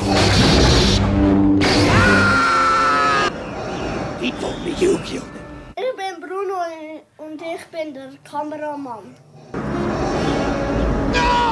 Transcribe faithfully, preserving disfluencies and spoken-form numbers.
Ich told me you killed him. Ich bin Bruno und ich bin der Kameramann. No!